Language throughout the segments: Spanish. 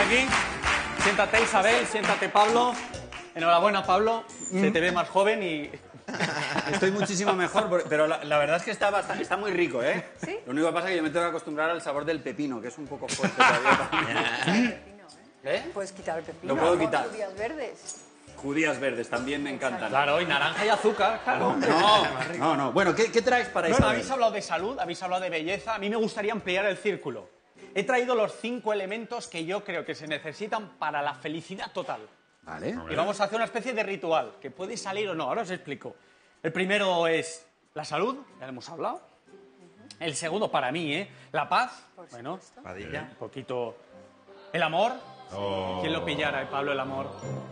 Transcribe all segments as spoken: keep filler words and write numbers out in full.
aquí. Siéntate, Isabel, siéntate, Pablo. Enhorabuena, Pablo. Mm. Se te ve más joven y... Estoy muchísimo mejor, pero la, la verdad es que está, bastante, está muy rico, ¿eh? ¿Sí? Lo único que pasa es que yo me tengo que acostumbrar al sabor del pepino, que es un poco fuerte todavía. ¿Eh? Puedes quitar el pepino. Lo puedo con quitar. judías verdes. Judías verdes, también me encantan. Claro, y naranja y azúcar, claro. No, no, no. Bueno, ¿qué, qué traes para No, Isabel? no, habéis hablado de salud, habéis hablado de belleza. A mí me gustaría ampliar el círculo. He traído los cinco elementos que yo creo que se necesitan para la felicidad total. Vale. Y vamos a hacer una especie de ritual, que puede salir o no. Ahora os explico. El primero es la salud, ya lo hemos hablado. El segundo, para mí, ¿eh? La paz. Por Bueno, supuesto. Padilla. Un poquito. El amor. Oh. ¿Quién lo pillara, eh, Pablo, el amor?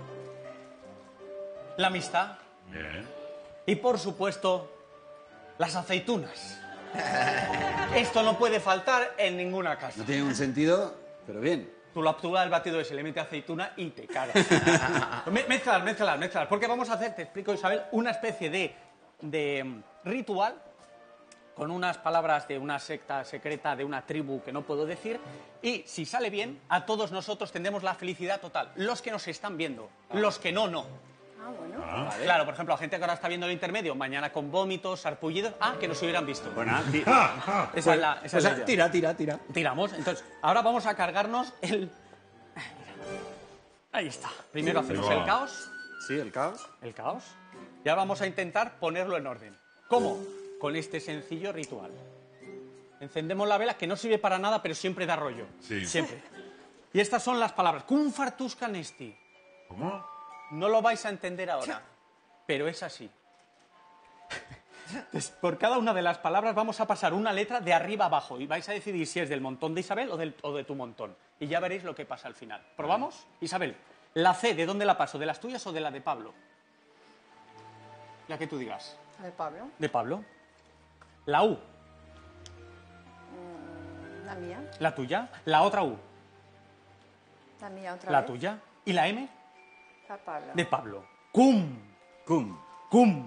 La amistad. Bien. Y, por supuesto, las aceitunas. Esto no puede faltar en ninguna casa. No tiene un sentido, pero bien. Tú lo actúas del batido ese, le metes aceituna y te cagas. Me- Mezclar, mezclar, mezclar. Porque vamos a hacer, te explico, Isabel, una especie de, de mm, ritual con unas palabras de una secta secreta, de una tribu que no puedo decir, y si sale bien, a todos nosotros tendremos la felicidad total. Los que nos están viendo, los que no, no. Ah, bueno. Vale. Claro, por ejemplo, la gente que ahora está viendo el intermedio, mañana con vómitos, sarpullidos, ah, que nos hubieran visto. Bueno, ti- Esa es la, esa o es sea, la idea. tira, tira, tira. Tiramos. Entonces, ahora vamos a cargarnos el... Ahí está. Primero hacemos Ahí va. el caos. Sí, el caos. El caos. Ya vamos a intentar ponerlo en orden. ¿Cómo? Con este sencillo ritual. Encendemos la vela, que no sirve para nada, pero siempre da rollo. Sí. Siempre. Y estas son las palabras. Cum fartuscan esti. ¿Cómo? No lo vais a entender ahora, pero es así. Entonces, por cada una de las palabras vamos a pasar una letra de arriba a abajo y vais a decidir si es del montón de Isabel o, del, o de tu montón. Y ya veréis lo que pasa al final. ¿Probamos? Isabel, la C, ¿de dónde la paso? ¿De las tuyas o de la de Pablo? La que tú digas. A ver, Pablo. De Pablo. La U, La mía. la tuya. La otra U, La mía otra la vez. tuya. Y la M, Para Pablo. de Pablo. Cum. Cum. Cum.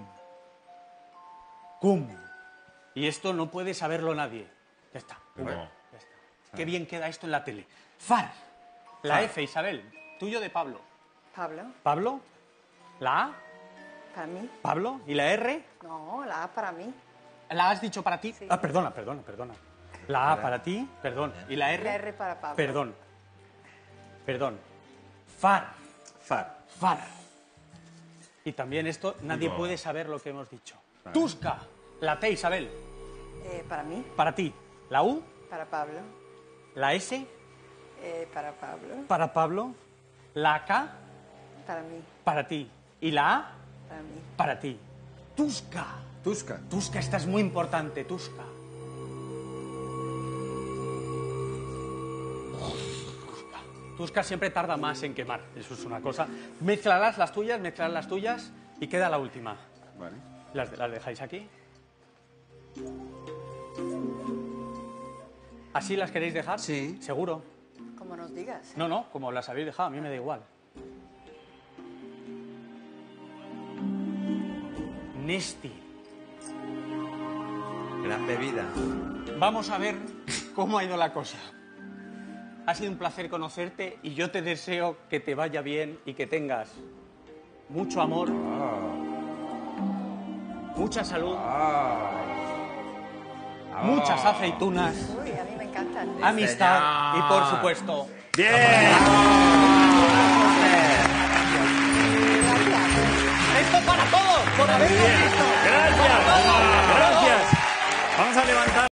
Cum. Y esto no puede saberlo nadie. Ya está. No. Ya está. Qué bien queda esto en la tele. Far. La Far. F, Isabel. Tuyo de Pablo. Pablo. Pablo. La A. Para mí. Pablo. ¿Y la R? No, la A para mí. ¿La has dicho para ti? Sí. Ah, perdona, perdona, perdona. La A para ti, perdón. ¿Y la R? La R para Pablo. Perdón. Perdón. Far. Far. Far. Y también esto, nadie No. puede saber lo que hemos dicho. Tusca. La T, Isabel. Eh, para mí. Para ti. La U. Para Pablo. La S. Eh, para Pablo. Para Pablo. La K. Para mí. Para ti. Y la A. Para mí. Para ti. Tusca. Tusca. Tusca, esta es muy importante, Tusca. Tusca. Tusca siempre tarda más en quemar, eso es una cosa. Mezclarás las tuyas, mezclar las tuyas y queda la última. Vale. ¿Las, las dejáis aquí? ¿Así las queréis dejar? Sí. ¿Seguro? Como nos digas. No, no, como las habéis dejado, a mí me da igual. Nesti. Gran bebida. Vamos a ver cómo ha ido la cosa. Ha sido un placer conocerte y yo te deseo que te vaya bien y que tengas mucho amor, mucha salud, muchas aceitunas, Uy, a mí me encantan. amistad y, por supuesto, ¡Bien! esto para todos por habernos visto. Gracias. Gracias. Vamos a levantar.